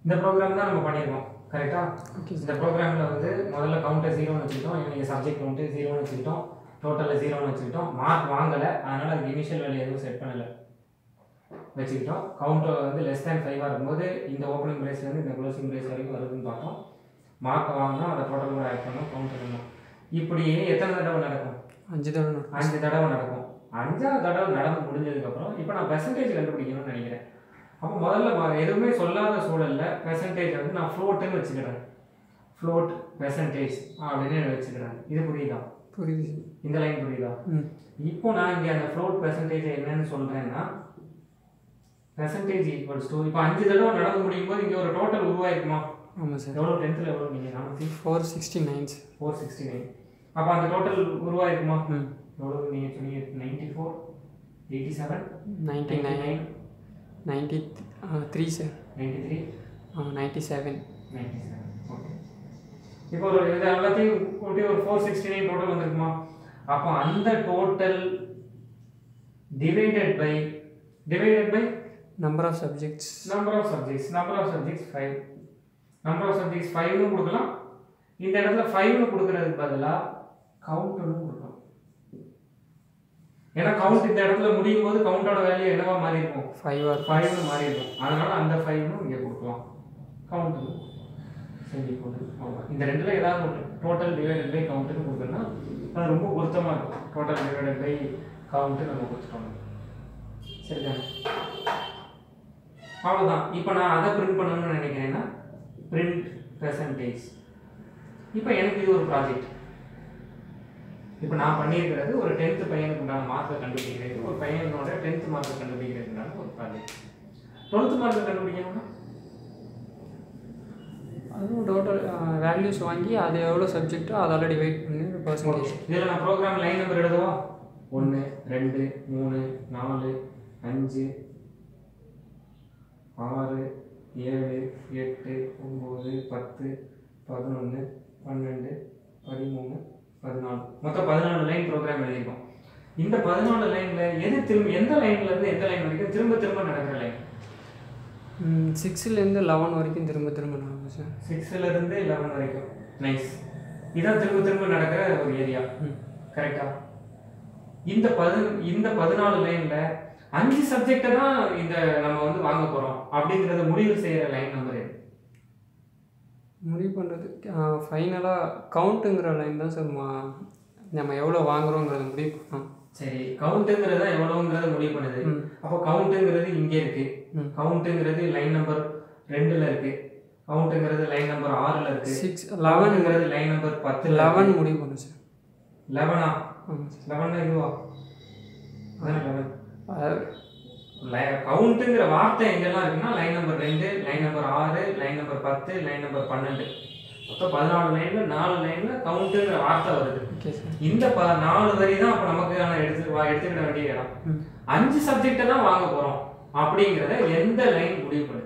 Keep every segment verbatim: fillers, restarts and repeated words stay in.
இந்த ப்ரோக்ராம் தான் நம்ம பண்ணியிருக்கோம் கரெக்டாக. இந்த ப்ரோக்ராமில் வந்து முதல்ல கவுண்டை ஜீரோன்னு வச்சுக்கிட்டோம், நீங்கள் சப்ஜெக்ட் வந்து ஜீரோன்னு வச்சுக்கிட்டோம், டோட்டலில் ஜீரோன்னு வச்சுக்கிட்டோம், மார்க் வாங்கலை அதனால் அதுக்கு இனிஷியல் வேல்யூ எதுவும் செட் பண்ணலை வச்சுக்கிட்டோம். கவுண்டர் வந்து லெஸ் தேன் ஃபைவாக இருக்கும்போது இந்த ஓப்பனிங் பிரேஸ்லேருந்து இந்த க்ளோசிங் பிரேஸ் வரைக்கும் வருதுன்னு பார்த்தோம். மார்க்கை வாங்கினோம், அதை டோட்டல் கூட ஆட் பண்ணோம், கவுண்டர் பண்ணோம். இப்படியே எத்தனை தடவை நடக்கும்? அஞ்சு தடவை அஞ்சு தடவை நடக்கும். அஞ்சாவது தடவை நடந்து முடிஞ்சதுக்கப்புறம் இப்போ நான் பெர்சன்டேஜ் கண்டுபிடிக்கணும்னு நினைக்கிறேன். அப்போ முதல்ல எதுவுமே சொல்லாத சூழலில் பெர்சன்டேஜ் வந்து நான் ஃப்ளோட்டுன்னு வச்சுக்கிறேன். ஃப்ளோட் பெர்சன்டேஜ் அப்படின்னு வச்சுக்கிறேன். இது புரியுதா? புரியுது. இந்த லைன் புரியுதா? இப்போ நான் இங்கே அந்த ஃப்ளோட் பெர்சன்டேஜ் என்னன்னு சொல்கிறேன்னா பெர்சன்டேஜ் ஈக்குவல்ஸ் டு இப்போ அஞ்சு தடவை நடந்து முடியும் போது இங்கே ஒரு டோட்டல் உருவாயிருக்குமா? ஆமாம் சார். எவ்வளோ டென்த்தில் எவ்வளோ நீங்கள் நானூற்றி four sixty nine four sixty nine அப்போ அந்த டோட்டல் உருவாயிருக்குமா? எவ்வளோ நீங்கள் சொன்னீங்க? Ninety four eighty seven ninety nine ninety three sir. Ninety three ninety seven ninety seven okay. இப்போ ஒரு இது எல்லாத்தையும் கூட்டி ஒரு ஃபோர் சிக்ஸ்டி நைன் டோட்டல் வந்துருக்குமா? அப்போ அந்த total divided by divided by number of subjects number of subjects number of subjects five number of subjects ஃபைவ்னு கொடுக்கலாம். இந்த இடத்துல ஃபைவ்னு கொடுக்கறதுக்கு பதிலாக கவுண்ட்னு கொடுக்கலாம். ஏன்னா கவுண்ட் இந்த இடத்துல முடியும் போது கவுண்டோட வேல்யூ என்னவா மாறி இருக்கும்? ஃபைவ் ஆர் ஃபைவ்னு மாறி இருக்கும். அதனால அந்த ஃபைவ்னு இங்கே கொடுக்கலாம். கவுண்ட்டு சரி போட்டு அவ்வளோதான். இந்த ரெண்டுல ஏதாவது ஒன்று டோட்டல் டிவைடட் பை கவுண்ட்டுன்னு கொடுக்குறோன்னா அது ரொம்ப பொருத்தமாக இருக்கும். டோட்டல் டிவைடட் பை கவுண்ட்டு நம்ம கொடுத்துட்டோம். சரிதானே? அவ்வளோதான். இப்போ நான் அதை பிரிண்ட் பண்ணணும்னு நினைக்கிறேன்னா பிரிண்ட் பெர்சன்டேஜ். இப்போ எனக்கு இது ஒரு ப்ராஜெக்ட். இப்போ நான் பண்ணியிருக்கிறது ஒரு டென்த்து பையனுக்கு உண்டான மார்க்கை கண்டுபிடிக்கிறது, ஒரு பையனோட டென்த்து மார்க்கை கண்டுபிடிக்கிறதுனால ஒரு ப்ராஜெக்ட். டுவெல்த்து மார்க்கை கண்டுபிடிக்கணும்னா அதுவும் டோட்டல் வேல்யூஸ் வாங்கி அது எவ்வளோ சப்ஜெக்ட்டோ அதெல்லாம் டிவைட் பண்ணி பர்சன்டேஜ். இதில் நான் ப்ரோக்ராம் லைன் நம்பர் எழுதுவா? ஒன்று ரெண்டு மூணு நாலு அஞ்சு ஆறு ஏழு எட்டு ஒம்பது பத்து பதினொன்று பன்னெண்டு பதிமூணு பதினாலு மொத்தம் பதினாலு லைன் ப்ரோக்ராம் எழுதியிருக்கோம். இந்த பதினாலு லைனில் எது திரும்ப எந்த லைன்லேருந்து எந்த லைன் வரைக்கும் திரும்ப திரும்ப நடக்கிற லைன்? சிக்ஸ்லேருந்து லெவன் வரைக்கும் திரும்ப திரும்ப நடக்கும் சார். சிக்ஸ்லேருந்து லெவன் வரைக்கும். நைஸ். இதான் திரும்ப திரும்ப நடக்கிற ஒரு ஏரியா. கரெக்டா? இந்த பதி இந்த பதினாலு லைனில் அஞ்சு சப்ஜெக்டை தான் இந்த நம்ம வந்து வாங்க போகிறோம் அப்படிங்கிறத முடிவு செய்கிற லைன் நம்பர் எது? முடிவு பண்ணுறது ஃபைனலாக கவுண்ட்டுங்கிற லைன் தான் சார். நம்ம எவ்வளோ வாங்குறோங்கிறத முடிவு பண்ணோம். சரி, கவுண்ட்டுங்கிறத எவ்வளோங்கிறத முடிவு பண்ணுது. அப்போ கவுண்ட்டுங்கிறது இங்கே இருக்குது. கவுண்ட்டுங்கிறது லைன் நம்பர் ரெண்டில் இருக்குது. கவுண்ட்டுங்கிறது லைன் நம்பர் ஆறில் இருக்குது. சிக்ஸ் லெவனுங்கிறது லைன் நம்பர் பத்து. லெவன் முடிவு பண்ணும் சார். லெவனா? ஆமாம் சார். லெவன்னா இதுவா? அதான் லெவன். கவுண்ட்டுங்கிற வார்த்தை எங்கெல்லாம் இருக்குன்னா லைன் நம்பர் ரெண்டு, லைன் நம்பர் ஆறு, லைன் நம்பர் பத்து, லைன் நம்பர் பன்னெண்டு. மொத்தம் பதினாலு லைன்ல நாலு லைன்ல கவுண்ட்டுங்கிற வார்த்தை வருது. இந்த ப நாலு வரி தான் அப்போ நமக்கான எடுத்து எடுத்துக்கிட வேண்டிய இடம். அஞ்சு சப்ஜெக்டை தான் வாங்க போறோம் அப்படிங்கிறத எந்த லைன் முடிவு பண்ணுது?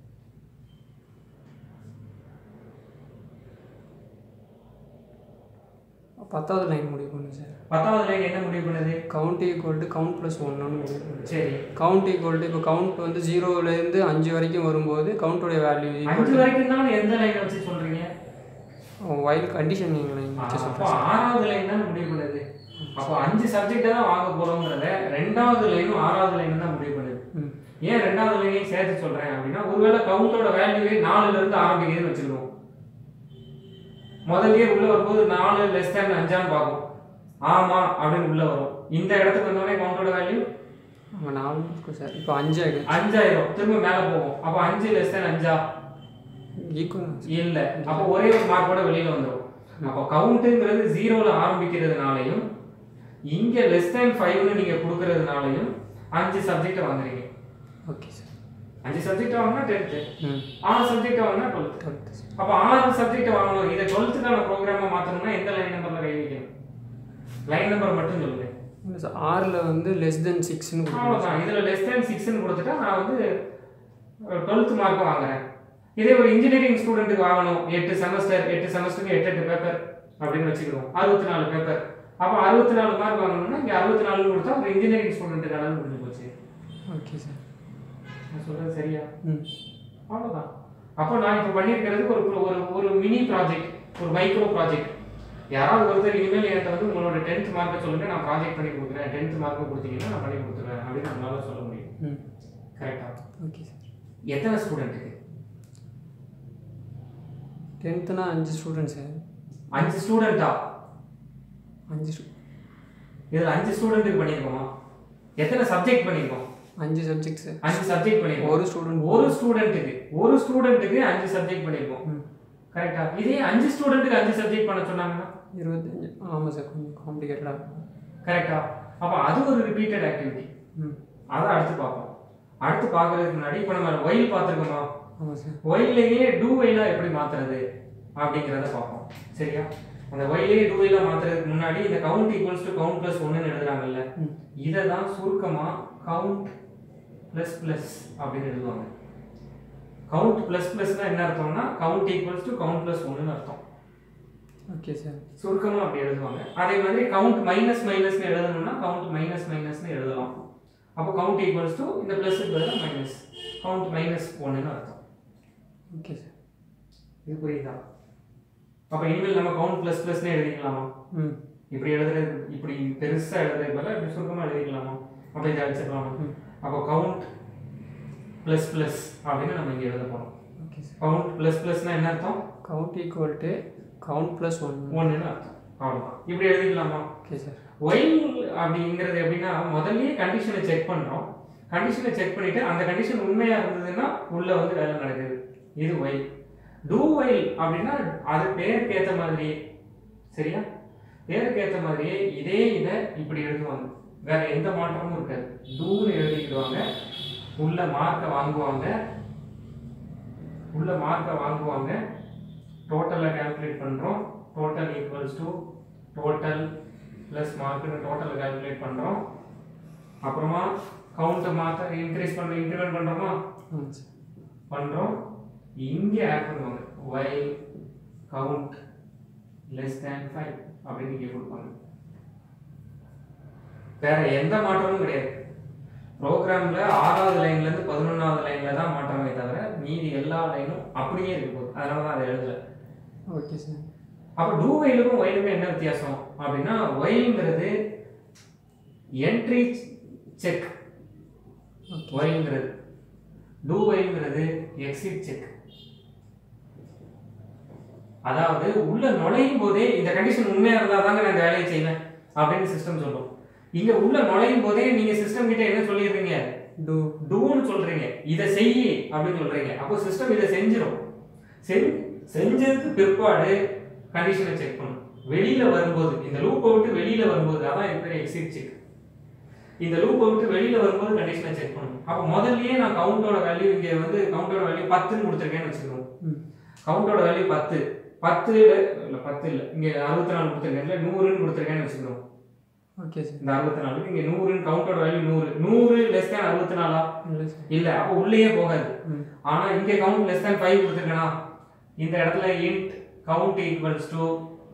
பத்தாவது லைன் முடிவு பண்ணுது சார். பத்தாவது லைன் என்ன முடிவு பண்ணுது? Count equal to count plus ஒன்னு முடிவு பண்ணுது. சரி, கவுண்ட் ஈக்குவல் டு இப்போ கவுண்ட் வந்து ஜீரோலேருந்து அஞ்சு வரைக்கும் வரும்போது கவுண்டோடைய வேல்யூ அஞ்சு வரைக்கும் தான் எந்த லைன் வச்சு சொல்றீங்க? வைல் கண்டிஷன் லைன் வச்சு சொல்றேன். அப்போ ஆறாவது லைன் தான் முடிவு பண்ணுது. அப்போ அஞ்சு சப்ஜெக்டை தான் வாங்க போறோம்ங்கறத ரெண்டாவது லைனும் ஆறாவது லைனும் தான் முடிவு பண்ணுது. ஏன் ரெண்டாவது லைனையும் சேர்த்து சொல்றேன் அப்படின்னா ஒருவேளை கவுண்டோட வேல்யூவே நாலுல இருந்து ஆரம்பிக்குதுன்னு வச்சுக்கிறோம். முதல்லயே உள்ள வரும்போது நாலு லெஸ் தேன் அஞ்சான்னு பார்க்கும். ஆமா அப்படின்னு உள்ள வரும். இந்த இடத்துக்கு வந்தோடனே கவுண்டோட வேல்யூ நாலு இருக்கும் சார். இப்போ அஞ்சாயிடும். அஞ்சாயிரம் திரும்ப மேலே போகும். அப்போ அஞ்சு லெஸ் தேன் அஞ்சா ஈக்குவல் இல்லை. அப்போ ஒரே ஒரு மார்க்கோட வெளியில வந்துடும். அப்போ கவுண்ட்டுங்கிறது ஜீரோல ஆரம்பிக்கிறதுனாலையும் இங்க லெஸ் தேன் ஃபைவ்னு நீங்க கொடுக்கறதுனாலையும் அஞ்சு சப்ஜெக்ட் வாங்குறீங்க. Okay sir. அஞ்சு சப்ஜெக்ட் வாங்கினா டென்த்து, ஆறு சப்ஜெக்ட் வாங்கினா டுவெல்த்து. அப்போ ஆறு சப்ஜெக்ட் வாங்கணும். இதை டுவெல்த்துக்கான ப்ரோக்ராமை மாற்றணும்னா எந்த லைன் நம்பர்ல கை வைக்கணும்? லைன் நம்பர் மட்டும் சொல்லுங்க. இல்லை சார், ஆறில் வந்து லெஸ் தென் சிக்ஸ்னு அவ்வளோதான். இதில் லெஸ் தேன் சிக்ஸ்ன்னு கொடுத்துட்டா நான் வந்து டுவெல்த்து மார்க்கும் வாங்குறேன். இதே ஒரு இன்ஜினியரிங் ஸ்டூடெண்ட்டுக்கு வாங்கணும், எட்டு செமஸ்டர் எட்டு செமஸ்டருக்கு எட்டு எட்டு பேப்பர் அப்படின்னு வச்சுக்கிறோம், அறுபத்தி நாலு பேப்பர். அப்போ அறுபத்தி நாலு மார்க் வாங்கணும்னா இங்கே அறுபத்தி நாலு கொடுத்தா ஒரு இன்ஜினியரிங் ஸ்டூடெண்ட்டுக்கு அளவு முடிஞ்சு போச்சு. Okay sir. நான் சொல்கிறது சரியா? ம் அவ்வளோதான். அப்போ நான் இப்போ பண்ணியிருக்கிறது ஒரு ஒரு ஒரு மினி ப்ராஜெக்ட், ஒரு மைக்ரோ ப்ராஜெக்ட். யாராவது ஒருத்தர் இனிமேல் என்கிட்ட வந்து உங்களோட டென்த் மார்க்கை சொல்லுங்க, நான் ப்ராஜெக்ட் பண்ணி கொடுக்குறேன், டென்த் மார்க்கை கொடுத்தீங்கன்னா நான் பண்ணி கொடுத்துருவேன் அப்படின்னு நம்மளால சொல்ல முடியும். கரெக்டா? Okay sir. எத்தனை ஸ்டூடெண்ட்டுக்கு? டென்த்துனா அஞ்சு ஸ்டூடெண்ட் சார். அஞ்சு ஸ்டூடெண்ட்டா? அஞ்சு ஸ்டூ இதில் அஞ்சு ஸ்டூடெண்ட்டுக்கு பண்ணியிருக்கோமா? எத்தனை சப்ஜெக்ட் பண்ணியிருக்கோம்? அஞ்சு சப்ஜெக்ட் சார். அஞ்சு சப்ஜெக்ட் பண்ணியிருக்கோம். ஒரு ஸ்டூடெண்ட் ஒரு ஸ்டூடெண்ட்டுக்கு ஒரு ஸ்டூடெண்ட்டுக்கு அஞ்சு சப்ஜெக்ட் பண்ணியிருக்கோம். கரெக்டா? இதே அஞ்சு ஸ்டூடெண்ட்டுக்கு அஞ்சு சப்ஜெக்ட் பண்ண சொன்னாங்கன்னா இருபத்தஞ்சு. ஆமாம் சார், கொஞ்சம் காம்ப்ளிகேட்டடாக இருக்கும். கரெக்டா? அப்போ அது ஒரு ரிப்பீட்டட் ஆக்டிவிட்டி. ம் அதை அடுத்து பார்ப்போம். அடுத்து பார்க்கறதுக்கு முன்னாடி இப்போ நம்ம ஒயில் பார்த்துருக்கோமா? ஆமாம் சார். ஒயிலேயே டூ ஒயிலாக எப்படி மாற்றுறது அப்படிங்கிறத பார்ப்போம். சரியா? அந்த ஒயிலேயே டூ ஒயிலாக மாற்றுறதுக்கு முன்னாடி இந்த count equals to count plus ஒன்றுன்னு எழுதுறாங்கல்ல, இதை தான் சுருக்கமாக கவுண்ட் ப்ளஸ் ப்ளஸ் அப்படின்னு எழுதுவாங்க. கவுண்ட் ப்ளஸ் ப்ளஸ்னால் என்ன அர்த்தம்னா count equals to count plus ஒன்றுன்னு அர்த்தம். Okay sir. சுருக்கமாக அப்படி எழுதுவாங்க. அதே மாதிரி கவுண்ட் மைனஸ் மைனஸ்னு எழுதணும்னா கவுண்ட் மைனஸ் மைனஸ்னு எழுதலாம். அப்போ கவுண்ட் ஈக்குவல்ஸ் டு இந்த ப்ளஸ்ஸுக்கு பதிலாக மைனஸ், கவுண்ட் மைனஸ் ஒன்றுன்னு அர்த்தம். Okay sir. இது புரியுதா? அப்போ இனிமேல் நம்ம கவுண்ட் ப்ளஸ் ப்ளஸ்னு எழுதிக்கலாமா? ம் இப்படி எழுதுறது, இப்படி பெருசாக எழுதுறது பதிலாக இப்படி சுருக்கமாக எழுதிக்கலாமா? அப்போ இதை அடிச்சிடலாமா? அப்போ கவுண்ட் ப்ளஸ் ப்ளஸ் அப்படின்னு நம்ம இங்கே எழுத போகிறோம். Okay sir. கவுண்ட் ப்ளஸ் ப்ளஸ்னால் என்ன அர்த்தம்? Count equal to count plus one ஒன்றுன்னு அர்த்தம். அவ்வளோதான். இப்படி எழுதிக்கலாமா? Okay sir. ஒயில் அப்படிங்கிறது எப்படின்னா முதல்லயே கண்டிஷனை செக் பண்ணுறோம். கண்டிஷனை செக் பண்ணிவிட்டு அந்த கண்டிஷன் உண்மையாக இருந்ததுன்னா உள்ளே வந்து வேலை நடக்குது. இது ஒயில். டூ ஒயில் அப்படின்னா அது பேருக்கு ஏற்ற மாதிரியே, சரியா? பேருக்கு ஏற்ற மாதிரியே இதே இதை இப்படி எழுதுவாங்க, வேற எந்த மாற்றமும் இருக்காது. டூன்னு எழுதிக்கிடுவாங்க, உள்ள மார்க்கை வாங்குவாங்க, உள்ள மார்க்கை வாங்குவாங்க டோட்டலை கால்குலேட் பண்ணுறோம். Total equals to total plus மார்க்குன்னு டோட்டலை கால்குலேட் பண்ணுறோம். அப்புறமா கவுண்ட்டை மாற்ற இன்க்ரீஸ் பண்ணுற இன்க்ரிமெண்ட் பண்ணுறோமா? பண்ணுறோம். இங்கே ஆட் பண்ணுவாங்க while count less than five அப்படின்னு இங்கே கொடுப்பாங்க. வேற எந்த மாற்றமும் கிடையாது. ப்ரோக்ராமில் ஆறாவது லைன்லேருந்து பதினொன்றாவது லைனில் தான் மாற்றமே தவிர மீதி எல்லா லைனும் அப்படியே இருக்கு போகுது. அதனால தான் அதை எழுதலை. Okay sir. அப்போ டூ ஒயிலுக்கும் ஒயிலுக்கும் என்ன வித்தியாசம் அப்படின்னா, ஒயிலுங்கிறது என்ட்ரி செக், ஒயிலுங்கிறது டூ ஒயிலுங்கிறது எக்ஸிட் செக். அதாவது உள்ள நுழையும் போதே இந்த கண்டிஷன் உண்மையாக இருந்தால் தாங்க நான் இந்த வேலையை செய்வேன் அப்படின்னு சிஸ்டம் சொல்லும். இங்க உள்ள நுழையும் போதே நீங்க சிஸ்டம் கிட்ட என்ன சொல்லிடுறீங்க? டூ டூன்னு சொல்றீங்க, இதை செய்யி அப்படின்னு சொல்றீங்க. அப்போ சிஸ்டம் இதை செஞ்சிடும். செஞ்சதுக்கு பிற்பாடு கண்டிஷனை செக் பண்ணும். வெளியில வரும்போது, இந்த லூப்பை விட்டு வெளியில வரும்போது, அதான் இது பேர் எக்ஸிட் செக். இந்த லூப்பை விட்டு வெளியில வரும்போது கண்டிஷனை செக் பண்ணும். அப்போ முதல்லயே நான் கவுண்டோட வேல்யூ இங்க வந்து கவுண்டோட வேல்யூ பத்துன்னு கொடுத்துருக்கேன்னு வச்சுக்கணும். கவுண்டோட வேல்யூ பத்து, பத்து இல்ல பத்து இல்ல இங்க அறுபத்தி நாலு கொடுத்துருக்கேன், இல்ல நூறுன்னு கொடுத்துருக்கேன்னு வச்சுக்கணும். Okay sir. இந்த அறுபத்தி நாலுக்கு இங்க நூறுன்னு கவுண்டோட வேல்யூ நூறு, நூறு லெஸ் தேன் அறுபத்தி நாலா? இல்ல, அப்போ உள்ளேயே போகாது. ஆனா இங்க கவுண்ட் லெஸ் தேன் ஃபைவ் கொடுத்துருக்கேனா, இந்த இடத்துல இன்ட் கவுண்ட் ஈக்குவல்ஸ் டு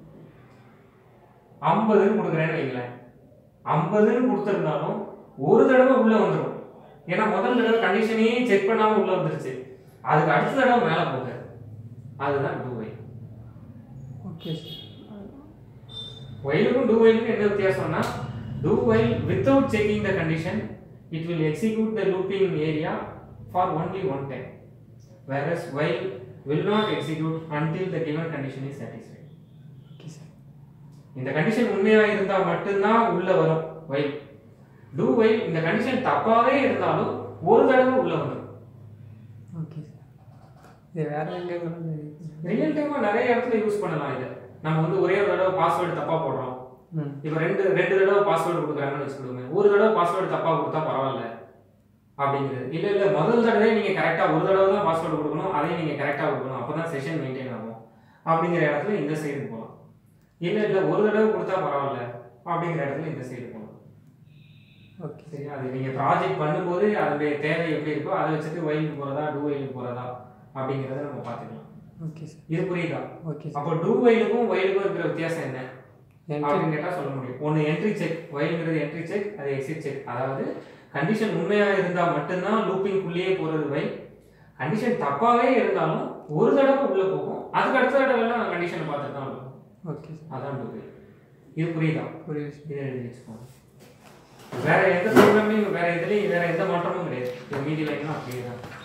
ஐம்பதுன்னு கொடுக்குறேன்னு வைங்களேன். ஐம்பதுன்னு கொடுத்துருந்தாலும் ஒரு தடவை உள்ள வந்துடும். ஏன்னா முதல் தடவை கண்டிஷனையே செக் பண்ணாம உள்ள வந்துருச்சு. அதுக்கு அடுத்த தடவை மேல போகாது. அதுதான் டூ ஒயில். Okay sir. ஒயிலுக்கும் டூ ஒயிலுக்கும் என்ன வித்தியாசம்னா, do while without checking the condition it will execute the looping area for only one time, whereas while will not execute until the given condition is satisfied. Okay sir. இந்த condition உண்மையா இருந்தா மட்டும்தான் உள்ள வரும் while. do while இந்த condition தப்பாவே இருந்தாலும் ஒரு தடவை உள்ள வரும். Okay sir. இது வேற எங்க ரியல் டைமா நிறைய இடத்துல யூஸ் பண்ணலாம். இதை நம்ம வந்து ஒரே ஒரு தடவை பாஸ்வேர்டு தப்பா போடுறோம். இப்போ ரெண்டு ரெண்டு தடவை பாஸ்வேர்டு கொடுக்குறாங்கன்னு வச்சுக்கோங்க. ஒரு தடவை பாஸ்வேர்டு தப்பா கொடுத்தா பரவாயில்ல அப்படிங்கிறது. இல்ல இல்ல முதல் தடவை நீங்க கரெக்டா ஒரு தடவை தான் பாஸ்வேர்டு கொடுக்கணும், அதையும் நீங்க கரெக்டா கொடுக்கணும், அப்பதான் செஷன் மெயின்டைன் ஆகும் அப்படிங்கிற இடத்துல இந்த சைடு போகலாம். இல்ல இல்ல ஒரு தடவை கொடுத்தா பரவாயில்ல அப்படிங்கிற இடத்துல இந்த சைடு போகலாம். ஓகே சரி, அது நீங்க ப்ராஜெக்ட் பண்ணும்போது அதோடைய தேவை எப்படி இருக்கோ அதை வச்சுட்டு ஒயிலுக்கு போறதா டூ ஒயிலுக்கு போறதா அப்படிங்கிறத நம்ம பார்த்துக்கலாம். Okay sir. இது புரியுதா? ஓகே. அப்போ டூ ஒயிலுக்கும் ஒயிலுக்கும் இருக்கிற வித்தியாசம் என்ன அப்படின்னு கேட்டால் சொல்ல முடியும். ஒன்று என்ட்ரி செக், ஒயிலுங்கிறது என்ட்ரி செக், அது எக்ஸிட் செக். அதாவது கண்டிஷன் உண்மையாக இருந்தால் மட்டும்தான் லூப்பிங்குள்ளேயே போகிறது ஒயில். கண்டிஷன் தப்பாகவே இருந்தாலும் ஒரு தடவை உள்ளே போகும், அதுக்கு அடுத்த தடவைலாம் கண்டிஷனை பார்த்துட்டு தான் இருக்கும். ஓகே சார், அதான் டூ இது புரியுதா? புரியுது. இதை எழுதி வச்சுக்கோங்க. வேறு எந்த ப்ரோக்ராம்லையும் வேறு இதுலேயும் வேறு எந்த மாற்றமும் கிடையாது. இது மீதி லைனும் அப்படியே தான்.